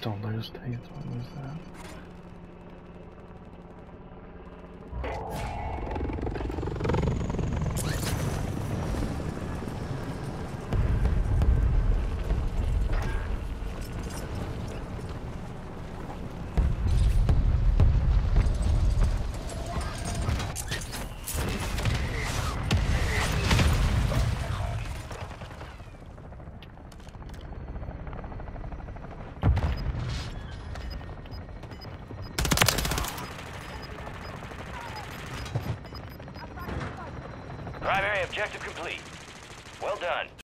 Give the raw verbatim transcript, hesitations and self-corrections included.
don't lose, Tate. Don't lose that. Primary objective complete. Well done.